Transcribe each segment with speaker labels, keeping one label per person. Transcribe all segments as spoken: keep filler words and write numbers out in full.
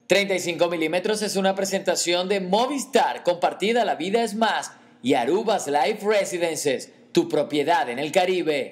Speaker 1: treinta y cinco milímetros es una presentación de Movistar compartida La Vida es Más y Arubas Life Residences, tu propiedad en el Caribe.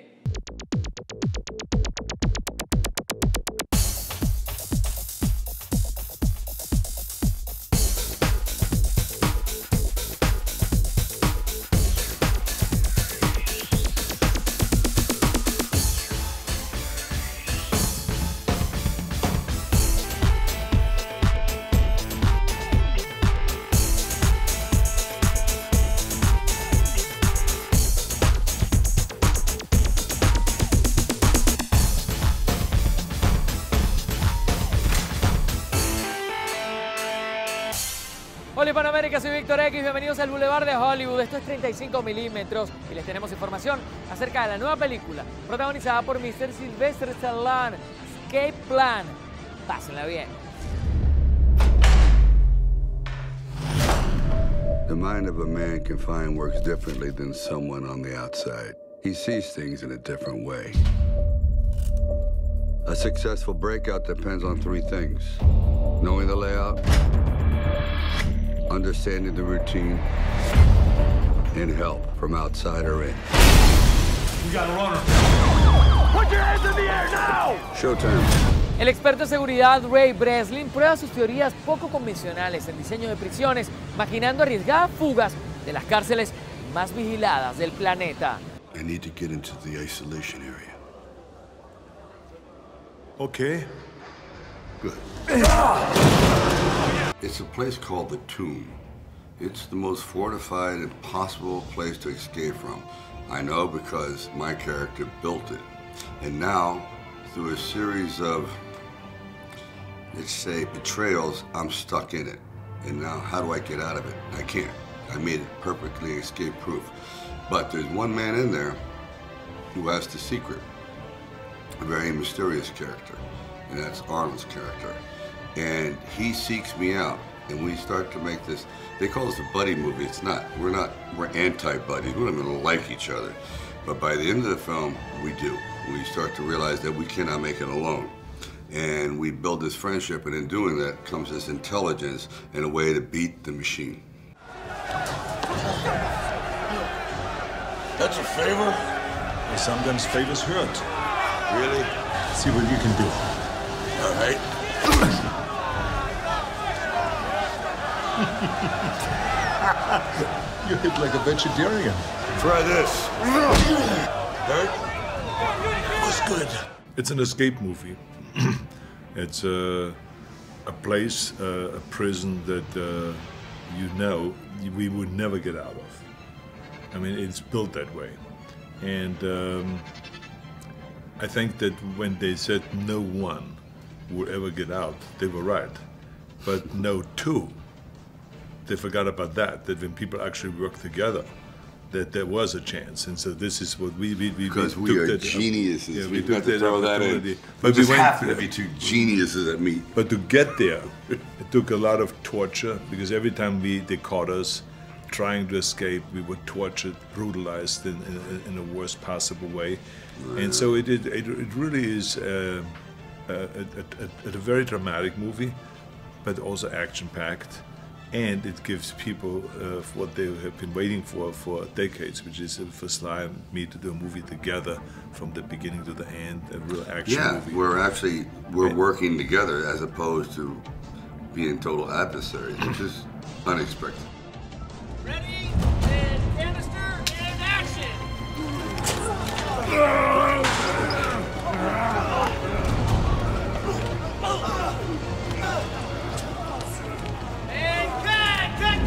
Speaker 2: Hola Hispanoamérica, soy Víctor X, bienvenidos al Boulevard de Hollywood. Esto es treinta y cinco milímetros y les tenemos información acerca de la nueva película protagonizada por mister Sylvester Stallone, Escape Plan. Pásenla bien.
Speaker 3: The mind of a man confined works differently than someone on the outside. He sees things in a different way. A successful breakout depends on three things: knowing the layout, understanding the routine, and help from outside or in.
Speaker 4: We got a runner. Put your hands in the air now!
Speaker 3: Showtime.
Speaker 2: El experto en seguridad Ray Breslin prueba sus teorías poco convencionales en diseño de prisiones, imaginando arriesgadas fugas de las cárceles más vigiladas del planeta.
Speaker 3: I need to get into the isolation area.
Speaker 4: Okay.
Speaker 3: Good. It's a place called the Tomb. It's the most fortified and possible place to escape from. I know because my character built it. And now, through a series of, let's say, betrayals, I'm stuck in it. And now, how do I get out of it? I can't. I made it perfectly escape-proof. But there's one man in there who has the secret. A very mysterious character. And that's Arnold's character. And he seeks me out, and we start to make this, they call this a buddy movie. It's not. We're not, we're anti-buddies. We don't even like each other. But by the end of the film, we do. We start to realize that we cannot make it alone. And we build this friendship, and in doing that comes this intelligence and a way to beat the machine.
Speaker 4: That's a favor?
Speaker 5: Well, sometimes favors hurt.
Speaker 4: Really?
Speaker 5: See what you can do.
Speaker 4: All right.
Speaker 5: You hit like a vegetarian.
Speaker 4: Try this. Hurt? What's good?
Speaker 5: It's an escape movie. It's a, a place, uh, a prison that uh, you know we would never get out of. I mean, it's built that way. And um, I think that when they said no one would ever get out, they were right. But no two. They forgot about that, that when people actually work together, that there was a chance. And so this is what we... we, we
Speaker 3: Because we,
Speaker 5: we
Speaker 3: are
Speaker 5: that,
Speaker 3: geniuses.
Speaker 5: Yeah, we
Speaker 3: We've
Speaker 5: took
Speaker 3: got to
Speaker 5: that
Speaker 3: throw that in.
Speaker 5: opportunity.
Speaker 3: But
Speaker 5: But
Speaker 3: we
Speaker 5: we
Speaker 3: just
Speaker 5: went-
Speaker 3: happen to be two geniuses that meet.
Speaker 5: But to get there, it took a lot of torture, because every time we they caught us trying to escape, we were tortured, brutalized in, in, in the worst possible way. Yeah. And so it, it, it, it really is uh, a, a, a, a very dramatic movie, but also action-packed. And it gives people uh, what they have been waiting for for decades, which is for Sly and me to do a movie together from the beginning to the end, a real action
Speaker 3: Yeah,
Speaker 5: movie.
Speaker 3: we're actually, we're
Speaker 5: And-
Speaker 3: working together as opposed to being total adversaries, which is unexpected.
Speaker 6: Ready, and canister, and action! And cut, cut,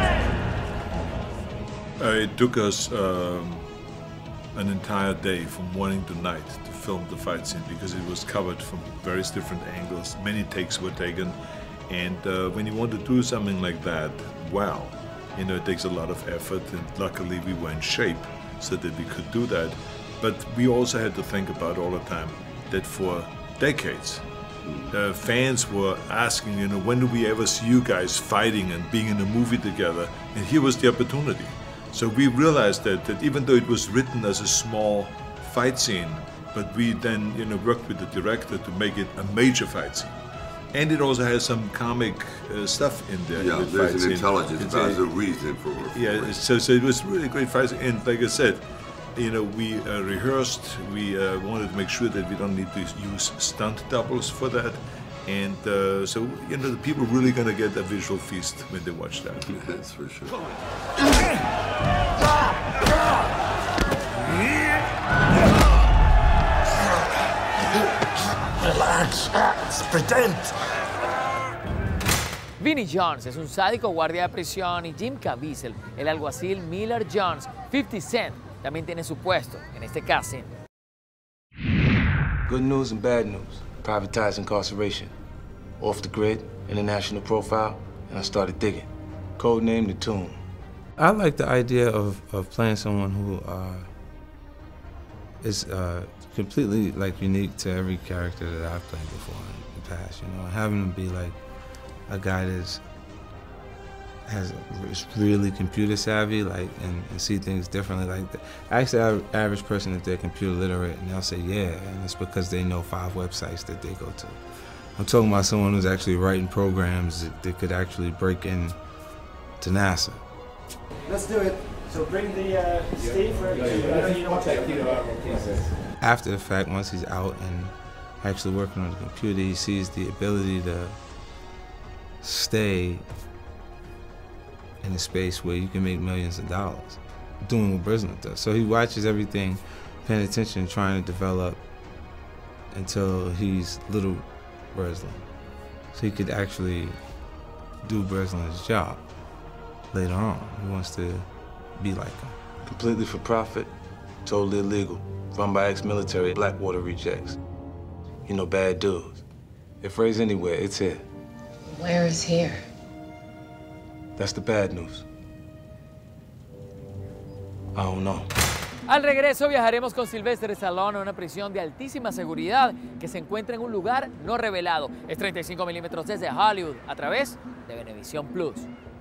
Speaker 6: cut!
Speaker 5: Uh, it took us um, an entire day from morning to night to film the fight scene, because it was covered from various different angles. Many takes were taken, and uh, when you want to do something like that, wow, you know, it takes a lot of effort, and luckily we were in shape so that we could do that. But we also had to think about all the time that for decades, uh, fans were asking, you know, when do we ever see you guys fighting and being in a movie together? And here was the opportunity. So we realized that, that even though it was written as a small fight scene, but we then, you know, worked with the director to make it a major fight scene. And it also has some comic uh, stuff in there.
Speaker 3: Yeah,
Speaker 5: in the
Speaker 3: there's
Speaker 5: fight
Speaker 3: an
Speaker 5: scene.
Speaker 3: intelligence
Speaker 5: It's
Speaker 3: about
Speaker 5: a-
Speaker 3: it, there's a reason for it.
Speaker 5: Yeah, so, so it was really great fights. And like I said, you know, we uh, rehearsed, we uh, wanted to make sure that we don't need to use stunt doubles for that. And uh, so, you know, the people are really going to get a visual feast when they watch that.
Speaker 3: That's for sure.
Speaker 4: Relax. It's pretend.
Speaker 2: Vinnie Jones es un sádico guardia de prisión y Jim Caviezel, el alguacil Miller Jones, fifty Cent, también tiene su puesto en este casting.
Speaker 7: Good news and bad news. Privatized incarceration. Off the grid, international profile, and I started digging. Codename The Tomb. I like the idea of, of playing someone who uh, is uh, completely like unique to every character that I've played before in the past. You know, having him be like a guy that's has is really computer savvy, like and, and see things differently. Like the, actually, our average person, if they're computer literate, and they'll say yeah, and it's because they know five websites that they go to. I'm talking about someone who's actually writing programs that, that could actually break in to NASA.
Speaker 8: Let's do it. So bring the uh, Steve for you know what
Speaker 7: After the fact, once he's out and actually working on the computer, he sees the ability to stay in a space where you can make millions of dollars doing what Breslin does. So he watches everything, paying attention, trying to develop until he's little Breslin. So he could actually do Breslin's job later on. He wants to be like him. Completely for profit, totally illegal, run by ex-military Blackwater rejects. You know, bad dudes. If Ray's anywhere, it's here.
Speaker 9: Where is here?
Speaker 7: That's the bad news. I don't know.
Speaker 2: Al regreso viajaremos con Sylvester Stallone a una prisión de altísima seguridad que se encuentra en un lugar no revelado. Es treinta y cinco milímetros desde Hollywood a través de Venevisión Plus.